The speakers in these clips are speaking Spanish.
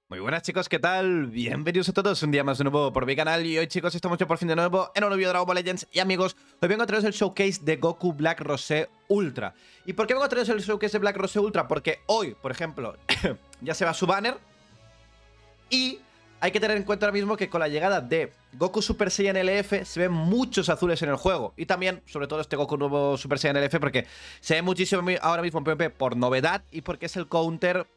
Muy buenas chicos, ¿qué tal? Bienvenidos a todos un día más de nuevo por mi canal. Y hoy chicos estamos ya por fin de nuevo en un nuevo vídeo de Dragon Ball Legends. Y amigos, hoy vengo a traeros el showcase de Goku Black Rosé Ultra. ¿Y por qué vengo a traeros el showcase de Black Rosé Ultra? Porque hoy, por ejemplo, ya se va su banner. Y hay que tener en cuenta ahora mismo que con la llegada de Goku Super Saiyan LF se ven muchos azules en el juego. Y también, sobre todo, este Goku nuevo Super Saiyan LF porque se ve muchísimo ahora mismo en PvP por novedad y porque es el counter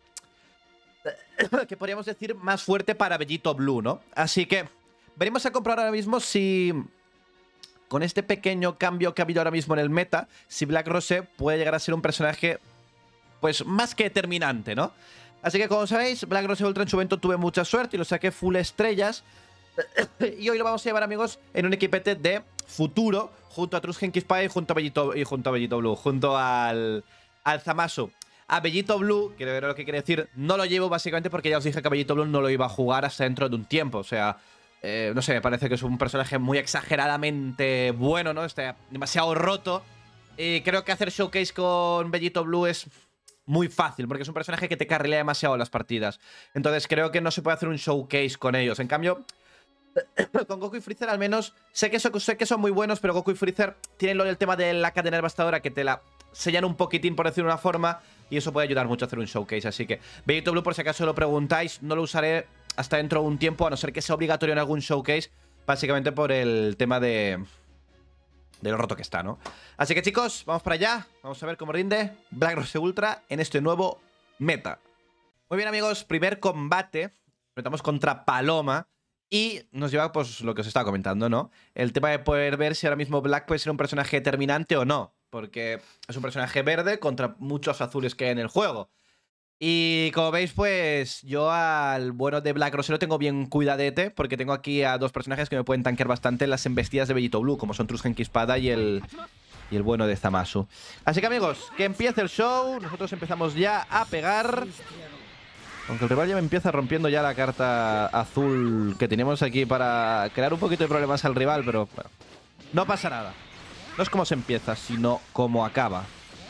que podríamos decir más fuerte para Vegito Blue, ¿no? Así que veremos a comprobar ahora mismo si con este pequeño cambio que ha habido ahora mismo en el meta, si Black Rosé puede llegar a ser un personaje pues más que determinante, ¿no? Así que como sabéis, Black Rosé Ultra en su evento tuve mucha suerte y lo saqué full estrellas. Y hoy lo vamos a llevar, amigos, en un equipete de futuro junto a Trunks Genki Spy y junto a Vegito Blue, junto al Zamasu. A Vegito Blue, que era lo que quiere decir, no lo llevo básicamente porque ya os dije que a Vegito Blue no lo iba a jugar hasta dentro de un tiempo. O sea, no sé, me parece que es un personaje muy exageradamente bueno, ¿no? Está demasiado roto. Y creo que hacer showcase con Vegito Blue es muy fácil, porque es un personaje que te carrilea demasiado las partidas. Entonces creo que no se puede hacer un showcase con ellos. En cambio, con Goku y Freezer al menos sé que son muy buenos, pero Goku y Freezer tienen el tema de la cadena devastadora que te la sellan un poquitín, por decirlo de una forma, y eso puede ayudar mucho a hacer un showcase. Así que Vegito Blue, por si acaso lo preguntáis, no lo usaré hasta dentro de un tiempo, a no ser que sea obligatorio en algún showcase, básicamente por el tema de lo roto que está, ¿no? Así que chicos, vamos para allá, vamos a ver cómo rinde Black Rosé Ultra en este nuevo meta. Muy bien, amigos, primer combate, enfrentamos contra Paloma. Y nos lleva, pues, lo que os estaba comentando, ¿no? El tema de poder ver si ahora mismo Black puede ser un personaje determinante o no. Porque es un personaje verde contra muchos azules que hay en el juego. Y como veis, pues, yo al bueno de Black Rosé lo tengo bien cuidadete. Porque tengo aquí a dos personajes que me pueden tanquear bastante en las embestidas de Vegito Blue. Como son Trunks Genki Espada y el bueno de Zamasu. Así que, amigos, que empiece el show. Nosotros empezamos ya a pegar. Aunque el rival ya me empieza rompiendo ya la carta azul que tenemos aquí para crear un poquito de problemas al rival, pero bueno, no pasa nada. No es como se empieza, sino como acaba.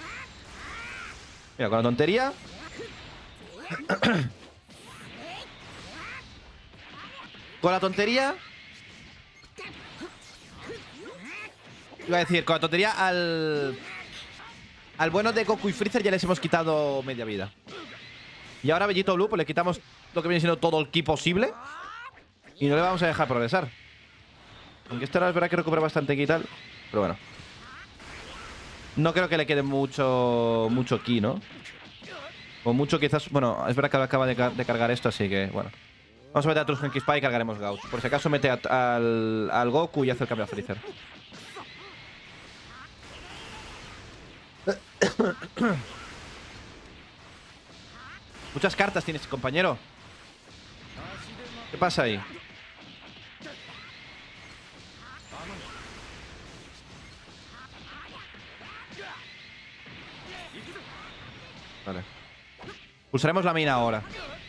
Mira, con la tontería. Con la tontería. Iba a decir, con la tontería al bueno de Goku y Freezer ya les hemos quitado media vida. Y ahora a Vegito Blue pues le quitamos lo que viene siendo todo el ki posible. Y no le vamos a dejar progresar. Aunque este ahora es verdad que recupera bastante ki y tal. Pero bueno. No creo que le quede mucho ki, ¿no? O mucho quizás... Bueno, es verdad que acaba de cargar esto, así que bueno. Vamos a meter a Trunks Genki Spy y cargaremos Gauch. Por si acaso mete al Goku y hace el cambio a Freezer. Muchas cartas tienes, compañero. ¿Qué pasa ahí? Vale. Pulsaremos la mina ahora.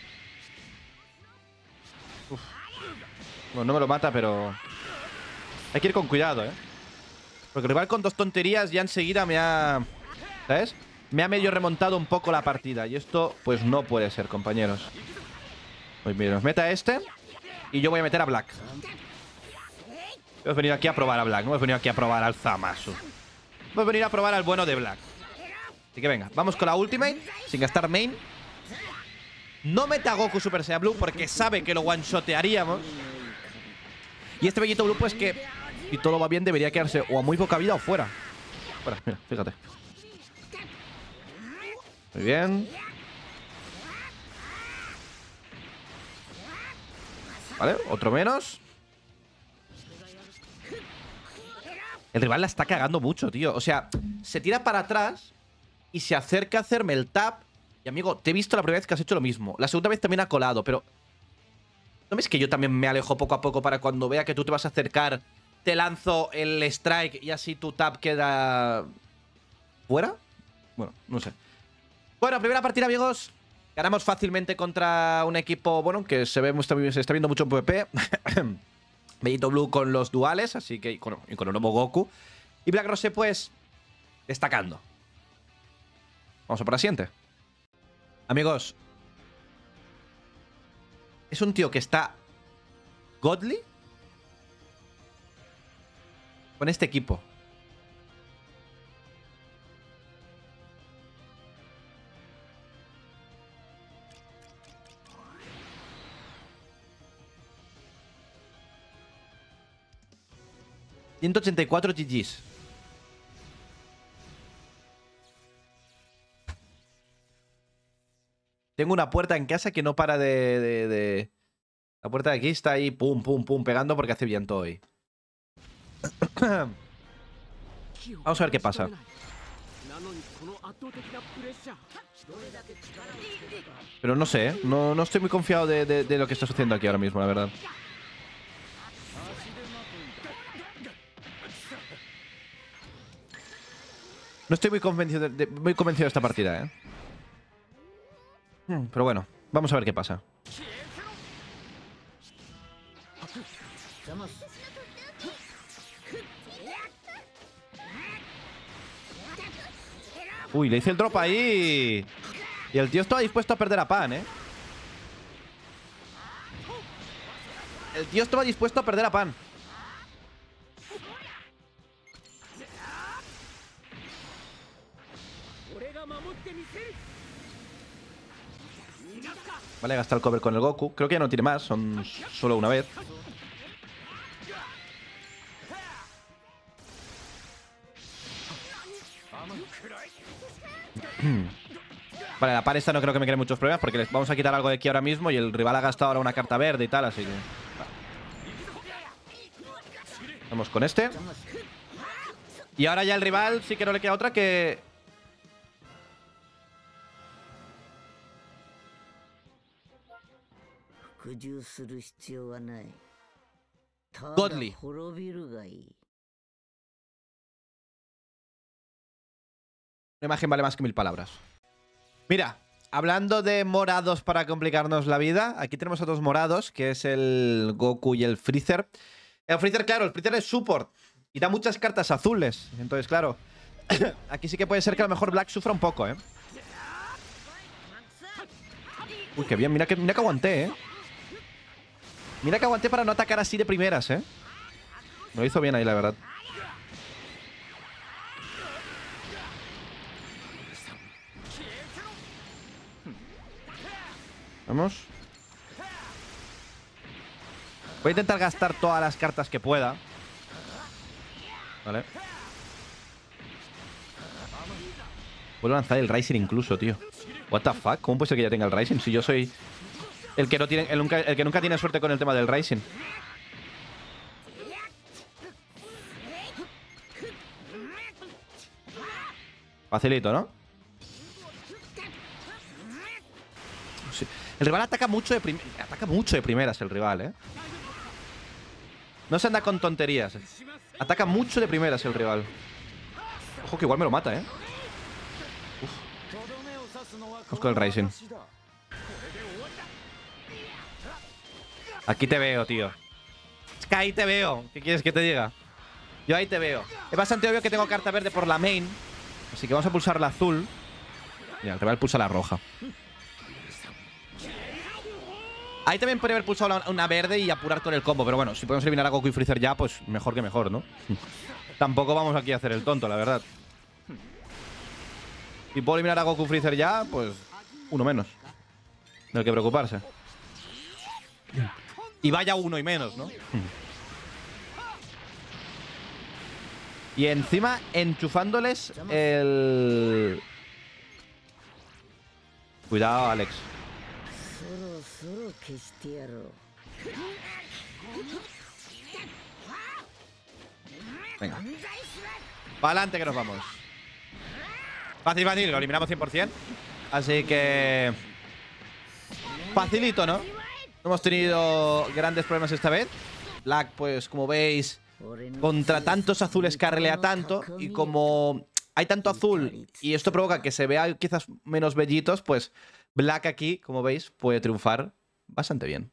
Uf. Bueno, no me lo mata, pero... Hay que ir con cuidado, ¿eh? Porque el rival con dos tonterías ya enseguida me ha... ¿Sabes? Me ha medio remontado un poco la partida. Y esto, pues no puede ser, compañeros. Pues mira, nos mete a este. Y yo voy a meter a Black. Hemos venido aquí a probar a Black. No hemos venido aquí a probar al Zamasu. Hemos venido a probar al bueno de Black. Así que venga, vamos con la ultimate. Sin gastar main. No mete a Goku Super Saiyan Blue porque sabe que lo one-shotearíamos. Y este Vegito Blue, pues que, si todo va bien, debería quedarse o a muy poca vida o fuera. Fuera, mira, fíjate. Muy bien. Vale, otro menos. El rival la está cagando mucho, tío. O sea, se tira para atrás y se acerca a hacerme el tap. Y amigo, te he visto la primera vez que has hecho lo mismo. La segunda vez también ha colado, pero... ¿No ves que yo también me alejo poco a poco para cuando vea que tú te vas a acercar, te lanzo el strike y así tu tap queda... ¿fuera? Bueno, no sé. Bueno, primera partida, amigos. Ganamos fácilmente contra un equipo, bueno, que se está viendo mucho en PvP. Vegito Blue con los duales, así que... y con el nuevo Goku. Y Black Rosé, pues, destacando. Vamos a por la siguiente. Amigos, Es un tío que está godly con este equipo. $184 GGs. Tengo una puerta en casa que no para de... La puerta de aquí está ahí, pum, pum, pum, pegando porque hace viento hoy. Vamos a ver qué pasa. Pero no sé, ¿eh? No estoy muy confiado de lo que está sucediendo aquí ahora mismo, la verdad. No estoy muy convencido de esta partida, ¿eh? Pero bueno, vamos a ver qué pasa. Uy, le hice el drop ahí. Y el tío estaba dispuesto a perder a Pan, ¿eh? El tío estaba dispuesto a perder a Pan. Vale, gasta el cover con el Goku. Creo que ya no tiene más, son solo una vez. Vale, la par esta no creo que me cree muchos problemas porque les vamos a quitar algo de aquí ahora mismo y el rival ha gastado ahora una carta verde y tal, así que... Vamos con este. Y ahora ya el rival sí que no le queda otra que... Godly. Una imagen vale más que 1000 palabras. Mira, hablando de morados para complicarnos la vida, aquí tenemos a dos morados, que es el Goku y el Freezer. El Freezer, claro, el Freezer es support y da muchas cartas azules. Entonces, claro, aquí sí que puede ser que a lo mejor Black sufra un poco, ¿eh? Uy, qué bien, mira que aguanté, ¿eh? Mira que aguanté para no atacar así de primeras, ¿eh? Lo hizo bien ahí, la verdad. Vamos. Voy a intentar gastar todas las cartas que pueda. Vale. Vuelvo a lanzar el Rising incluso, tío. What the fuck? ¿Cómo puede ser que ya tenga el Rising? Si yo soy el que no tiene, el que nunca tiene suerte con el tema del Rising. Facilito, ¿no? Sí. El rival ataca mucho de primeras el rival, ¿eh? No se anda con tonterías. Ataca mucho de primeras el rival. Ojo que igual me lo mata, ¿eh? Uf. Vamos con el Rising. Aquí te veo, tío. Es que ahí te veo. ¿Qué quieres que te diga? Yo ahí te veo. Es bastante obvio que tengo carta verde por la main. Así que vamos a pulsar la azul. Mira, el rival pulsa la roja. Ahí también podría haber pulsado una verde y apurar con el combo. Pero bueno, si podemos eliminar a Goku y Freezer ya, pues mejor que mejor, ¿no? Tampoco vamos aquí a hacer el tonto, la verdad. Si puedo eliminar a Goku y Freezer ya, pues uno menos. No hay que preocuparse. Y vaya uno y menos, ¿no? Y encima enchufándoles el... Cuidado, Alex. Venga. Para adelante que nos vamos. Fácil, fácil. Lo eliminamos 100%. Así que... Facilito, ¿no? No hemos tenido grandes problemas esta vez. Black, pues, como veis... Contra tantos azules carrilea tanto. Y como hay tanto azul y esto provoca que se vea quizás menos bellitos, pues Black aquí, como veis, puede triunfar bastante bien.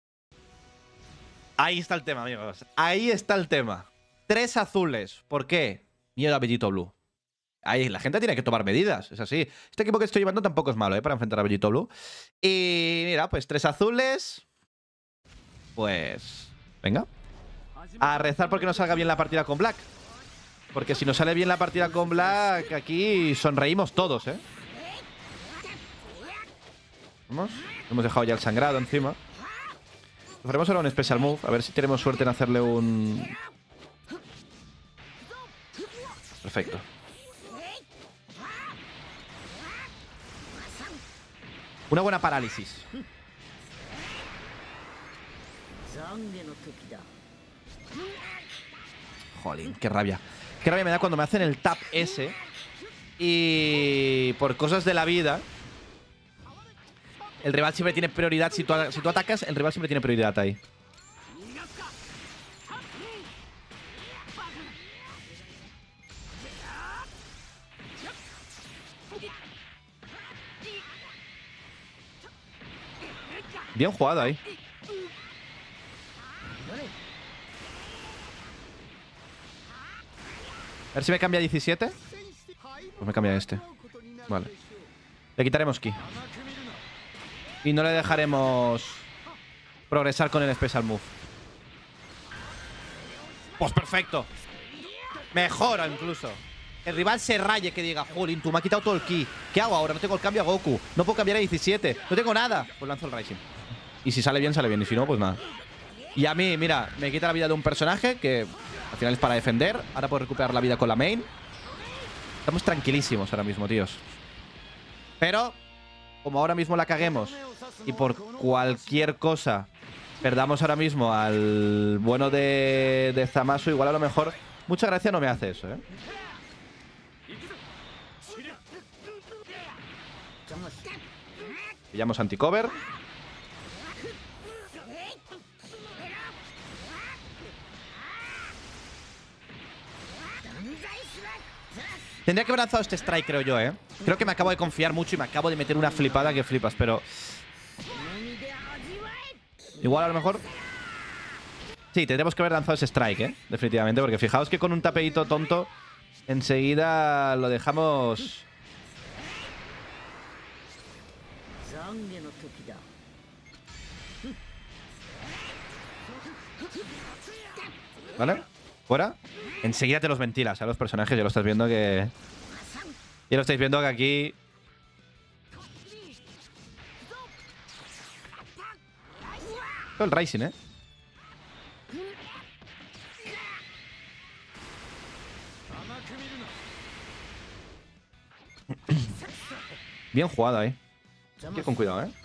Ahí está el tema, amigos. Ahí está el tema. 3 azules. ¿Por qué? Miedo a Bellito Blue. Ahí la gente tiene que tomar medidas, es así. Este equipo que estoy llevando tampoco es malo, para enfrentar a Bellito Blue. Y mira, pues 3 azules. pues... venga. A rezar porque nos salga bien la partida con Black. Porque si nos sale bien la partida con Black, aquí sonreímos todos, ¿eh? Vamos. Hemos dejado ya el sangrado encima. Haremos ahora un special move. A ver si tenemos suerte en hacerle un... Perfecto. Una buena parálisis. Jolín, qué rabia. Qué rabia me da cuando me hacen el tap ese. Y por cosas de la vida, el rival siempre tiene prioridad. Si tú atacas, el rival siempre tiene prioridad ahí. Bien jugado ahí. A ver si me cambia 17. Pues me cambia este. Vale. Le quitaremos ki. Y no le dejaremos progresar con el Special Move. Pues perfecto. Mejora incluso. El rival se raye que diga, jolín, tú me has quitado todo el ki. ¿Qué hago ahora? No tengo el cambio a Goku. No puedo cambiar a 17. No tengo nada. Pues lanzo el Rising. Y si sale bien, sale bien. Y si no, pues nada. Y a mí, mira, me quita la vida de un personaje que al final es para defender. Ahora puedo recuperar la vida con la main. Estamos tranquilísimos ahora mismo, tíos. Pero, como ahora mismo la caguemos y por cualquier cosa perdamos ahora mismo al bueno de Zamasu, igual a lo mejor mucha gracia no me hace eso, ¿eh? Pillamos anti-cover. Tendría que haber lanzado este strike, creo yo, ¿eh? Creo que me acabo de confiar mucho y me acabo de meter una flipada que flipas, pero... igual a lo mejor... sí, tendremos que haber lanzado ese strike, ¿eh? Definitivamente, porque fijaos que con un tapeito tonto enseguida lo dejamos... ¿Vale? Fuera. Enseguida te los ventilas a los personajes. Ya lo estás viendo que... ya lo estáis viendo que aquí... todo el Rising, ¿eh? Bien jugado ahí. Hay que ir con cuidado, ¿eh?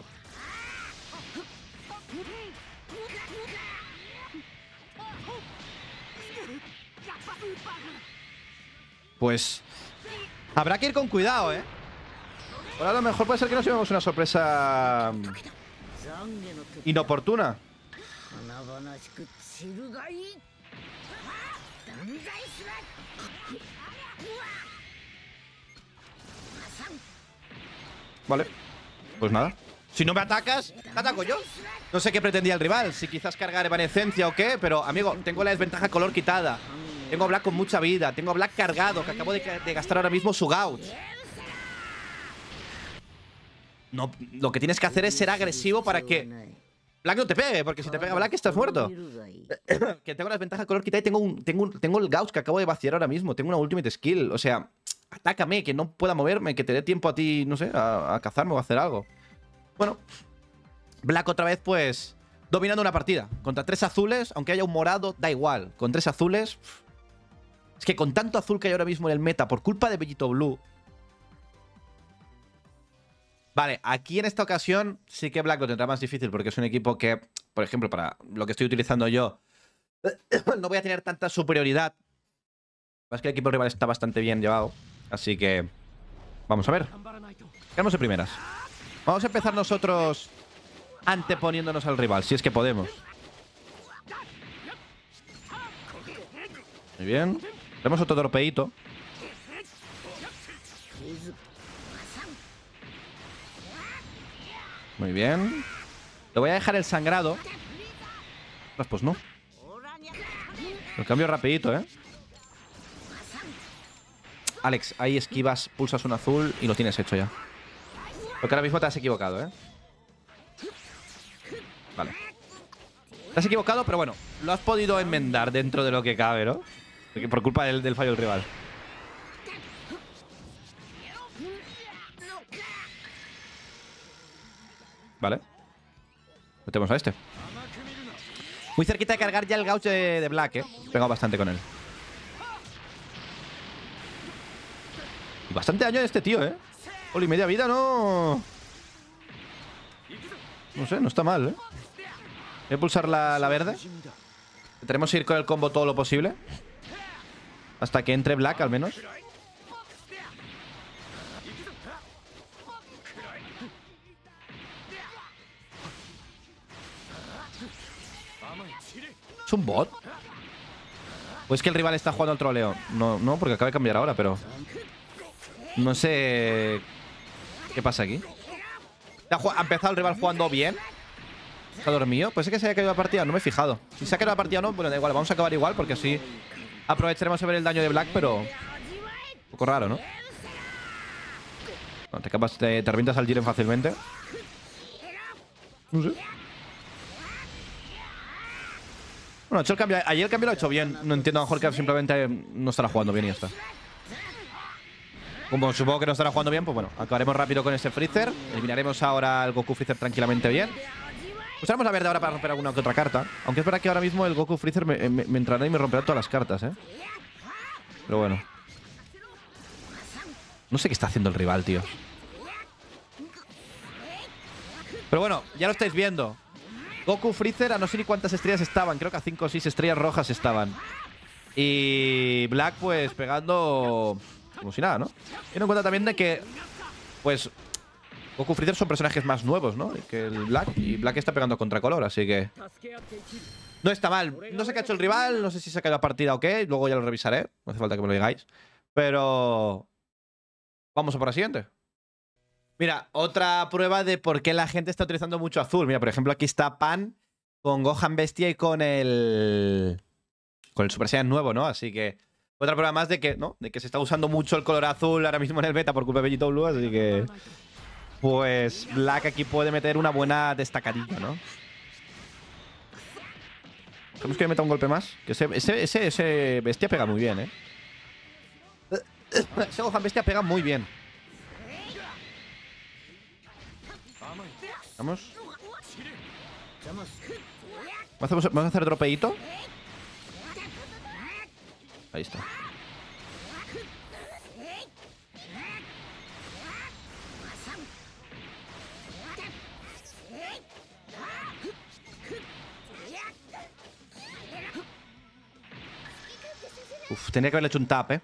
Pues habrá que ir con cuidado, ¿eh? Ahora a lo mejor puede ser que nos llevemos una sorpresa inoportuna. Vale. Pues nada. Si no me atacas, te ataco yo. No sé qué pretendía el rival. Si quizás cargar evanescencia o qué. Pero, amigo, tengo la desventaja color quitada. Tengo a Black con mucha vida. Tengo a Black cargado, que acabo de gastar ahora mismo su Gouch. No, lo que tienes que hacer es ser agresivo para que Black no te pegue, porque si te pega Black estás muerto. Que tengo la desventaja color quitada y tengo el Gouch que acabo de vaciar ahora mismo. Tengo una ultimate skill. O sea, atácame, que no pueda moverme, que te dé tiempo a ti, no sé, a cazarme o a hacer algo. Bueno, Black otra vez, pues, dominando una partida. Contra 3 azules, aunque haya un morado, da igual. Con 3 azules... es que con tanto azul que hay ahora mismo en el meta, por culpa de Bellito Blue... vale, aquí en esta ocasión sí que Black lo tendrá más difícil, porque es un equipo que, por ejemplo, para lo que estoy utilizando yo, no voy a tener tanta superioridad. Es que el equipo rival está bastante bien llevado. Así que... vamos a ver. Quedamos de primeras. Vamos a empezar nosotros anteponiéndonos al rival, si es que podemos. Muy bien. Tenemos otro torpeito. Muy bien. Le voy a dejar el sangrado. Pues no. Lo cambio rapidito, ¿eh? Alex, ahí esquivas, pulsas un azul y lo tienes hecho ya. Porque ahora mismo te has equivocado, ¿eh? Vale. Te has equivocado, pero bueno, lo has podido enmendar dentro de lo que cabe, ¿no? Por culpa del fallo del rival. Vale. Metemos a este. Muy cerquita de cargar ya el gauge de Black, ¿eh? He pegado bastante con él. Y bastante daño de este tío, ¿eh? Oli, media vida, no... No sé, no está mal, ¿eh? Voy a pulsar la verde. Tenemos que ir con el combo todo lo posible. Hasta que entre Black, al menos. ¿Es un bot? ¿O es que el rival está jugando al troleo? No, no, porque acaba de cambiar ahora, pero... No sé... ¿Qué pasa aquí? ¿Ha empezado el rival jugando bien? ¿Se ha dormido? Pues es que se haya caído la partida, no me he fijado. Si se ha caído la partida o no, bueno, da igual, vamos a acabar igual porque así aprovecharemos a ver el daño de Black, pero... Un poco raro, ¿no? Bueno, te revientas al Jiren fácilmente. No sé. Bueno, hecho el cambio. Ayer el cambio lo ha hecho bien. No entiendo, a lo mejor que simplemente no estará jugando bien y ya está. Como supongo que no estará jugando bien, pues bueno, acabaremos rápido con ese Freezer. Eliminaremos ahora al Goku Freezer tranquilamente bien. Usaremos la verde ahora para romper alguna que otra carta. Aunque es verdad que ahora mismo el Goku Freezer me entrará y me romperá todas las cartas, ¿eh? Pero bueno. No sé qué está haciendo el rival, tío. Pero bueno, ya lo estáis viendo. Goku Freezer, a no sé ni cuántas estrellas estaban. Creo que a 5 o 6 estrellas rojas estaban. Y Black, pues, pegando como si nada, ¿no? Teniendo en cuenta también de que, pues, Goku Freezer son personajes más nuevos, ¿no? Que el Black. Y Black está pegando contra color, así que... No está mal. No sé qué ha hecho el rival. No sé si se ha caído la partida o qué. Luego ya lo revisaré. No hace falta que me lo digáis. Pero... Vamos a por la siguiente. Mira, otra prueba de por qué la gente está utilizando mucho azul. Mira, por ejemplo, aquí está Pan con Gohan Bestia y con el Super Saiyan nuevo, ¿no? Así que otra prueba más de que, ¿no? De que se está usando mucho el color azul ahora mismo en el beta por culpa de Vegito Blue, así que... Pues Black aquí puede meter una buena destacadilla, ¿no? Tenemos que meter un golpe más. Que ese Bestia pega muy bien, ¿eh? Ese Gohan Bestia pega muy bien. Vamos. Vamos a hacer dropeito. Ahí está. Uf, tenía que haberle hecho un tap, ¿eh?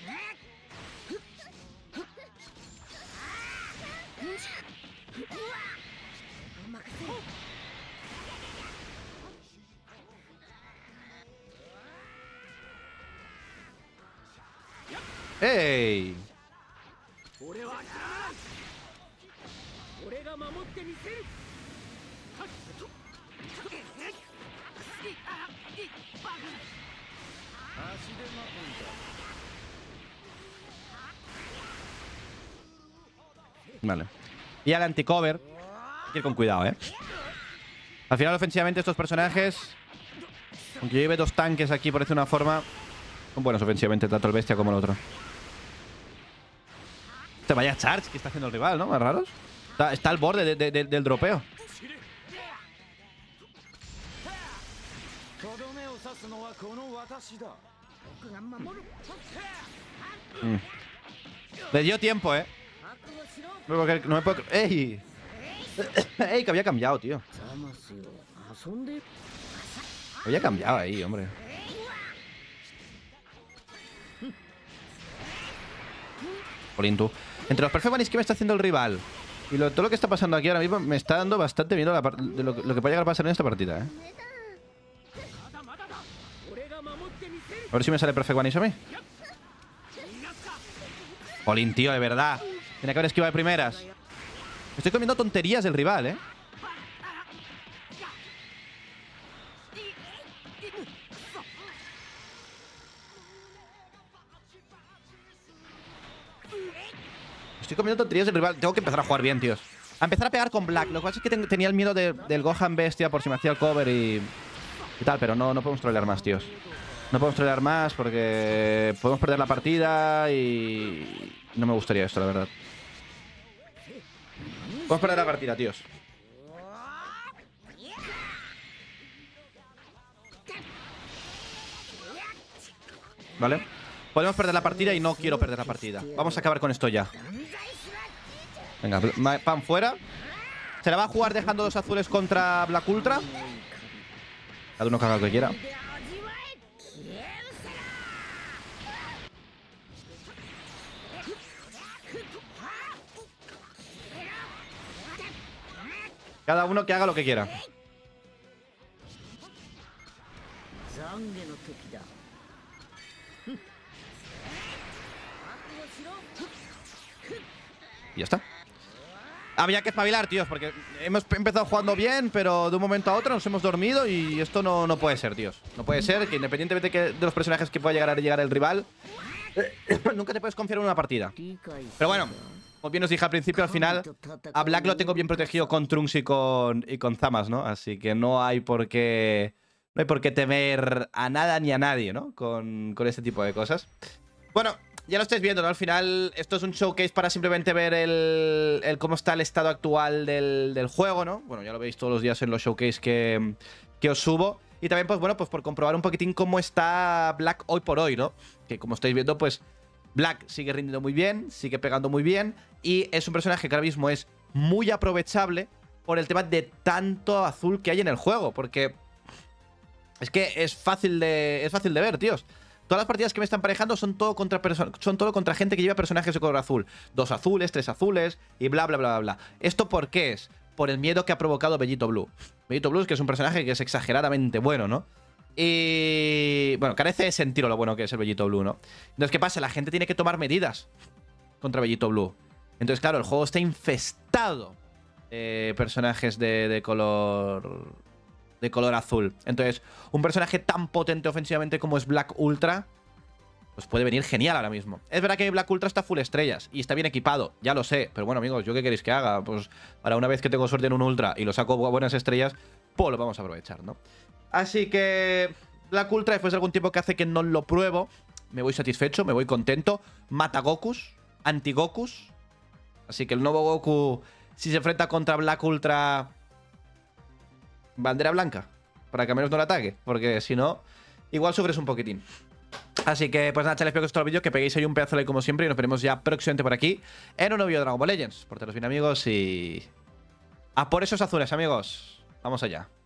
¡Ey! Vale. Y al anti-cover. Hay que ir con cuidado, ¿eh? Al final, ofensivamente, estos personajes, aunque lleve dos tanques aquí, por decir una forma, son buenos ofensivamente, tanto el Bestia como el otro. Te vaya charge que está haciendo el rival, ¿no? Más raros. Está al borde del dropeo. Le dio tiempo, ¿eh? No me puedo... ¡Ey! ¡Ey! Que había cambiado, tío. Había cambiado ahí, hombre. Jolín, tú. Entre los Perfect Bunnies que me está haciendo el rival y todo lo que está pasando aquí ahora mismo, me está dando bastante miedo de lo que puede llegar a pasar en esta partida, ¿eh? A ver si me sale Perfect Bunnies a mí. Jolín, tío, de verdad. Tiene que haber esquivado de primeras. Estoy comiendo tonterías del rival, ¿eh? Estoy comiendo tonterías del rival. Tengo que empezar a jugar bien, tíos. A empezar a pegar con Black. Lo que pasa es que tenía el miedo del Gohan Bestia por si me hacía el cover y y tal, pero no podemos trolear más, tíos. No podemos trolear más porque podemos perder la partida y no me gustaría esto, la verdad. Podemos perder la partida, tíos. ¿Vale? Podemos perder la partida y no quiero perder la partida. Vamos a acabar con esto ya. Venga, Pan fuera. Se la va a jugar dejando 2 azules contra Black Ultra. Cada uno que haga lo que quiera. Cada uno que haga lo que quiera. Y ya está. Había que espabilar, tíos, porque hemos empezado jugando bien, pero de un momento a otro nos hemos dormido y esto no puede ser, tíos. No puede ser que independientemente de los personajes que pueda llegar el rival, nunca te puedes confiar en una partida. Pero bueno, como bien os dije al principio, al final a Black lo tengo bien protegido con Trunks y con Zamas, ¿no? Así que no hay por qué temer a nada ni a nadie, ¿no? Con este tipo de cosas. Bueno, ya lo estáis viendo, ¿no? Al final esto es un showcase para simplemente ver el cómo está el estado actual del juego, ¿no? Bueno, ya lo veis todos los días en los showcase que os subo. Y también, pues bueno, pues por comprobar un poquitín cómo está Black hoy por hoy, ¿no? Que como estáis viendo, pues Black sigue rindiendo muy bien, sigue pegando muy bien. Y es un personaje que ahora mismo es muy aprovechable por el tema de tanto azul que hay en el juego. Porque es que es fácil de ver, tíos. Todas las partidas que me están parejando son todo contra gente que lleva personajes de color azul. 2 azules, 3 azules y bla, bla, bla, bla. ¿Esto por qué es? Por el miedo que ha provocado Bellito Blue. Bellito Blue es que es un personaje que es exageradamente bueno, ¿no? Y bueno, carece de sentido lo bueno que es el Bellito Blue, ¿no? Entonces, ¿qué pasa? La gente tiene que tomar medidas contra Bellito Blue. Entonces, claro, el juego está infestado de personajes de color azul. Entonces, un personaje tan potente ofensivamente como es Black Ultra, pues puede venir genial ahora mismo. Es verdad que Black Ultra está full estrellas y está bien equipado, ya lo sé. Pero bueno, amigos, ¿yo qué queréis que haga? Pues para una vez que tengo suerte en un Ultra y lo saco a buenas estrellas, pues lo vamos a aprovechar, ¿no? Así que Black Ultra, después de algún tiempo que hace que no lo pruebo, me voy satisfecho, me voy contento. Mata Gokus, anti-Gokus. Así que el nuevo Goku, si se enfrenta contra Black Ultra, bandera blanca, para que al menos no le ataque, porque si no, igual sufres un poquitín. Así que, pues nada, chavales, espero que os gustó el vídeo, que peguéis ahí un pedazo de like como siempre y nos veremos ya próximamente por aquí en un nuevo vídeo de Dragon Ball Legends. Portaros bien, amigos, y a por esos azules, amigos. Vamos allá.